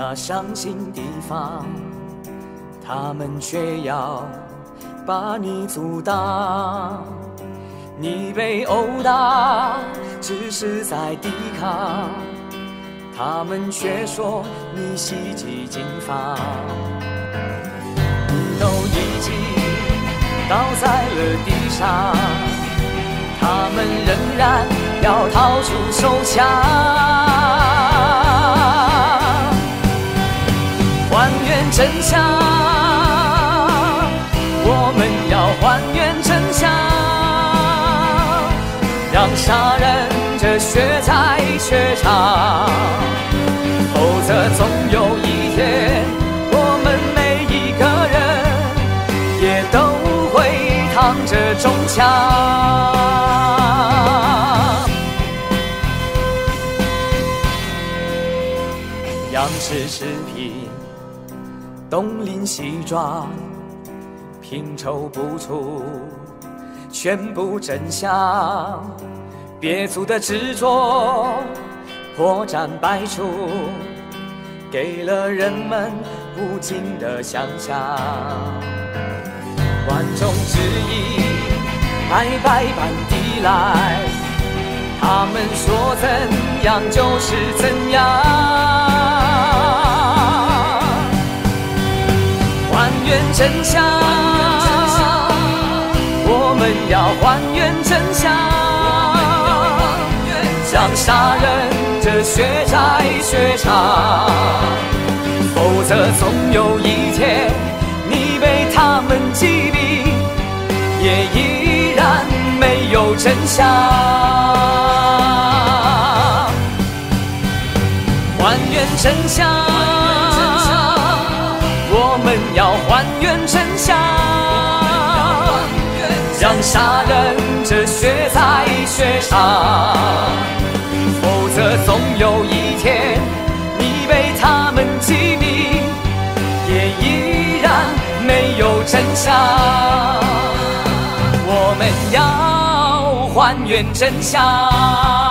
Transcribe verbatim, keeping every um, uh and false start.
那伤心地方，他们却要把你阻挡。你被殴打，只是在抵抗，他们却说你袭击警方。你都已经倒在了地上，他们仍然要掏出手枪。还原真相，我们要还原真相，让杀人者血债血偿，否则总有一天，我们每一个人也都会躺着中枪。央视视频东邻西抓，拼凑不出全部真相。别族的执着破绽百出，给了人们无尽的想象。万众质疑白白般地来，他们说怎样就是怎样。还原真相，我们要还原真相，让杀人者血债血偿，否则总有一天，你被他们击毙，也依然没有真相。还原真相，我们要还原真相，让杀人者血债血偿，否则总有一天，你被他们击毙，也依然没有真相。我们要还原真相。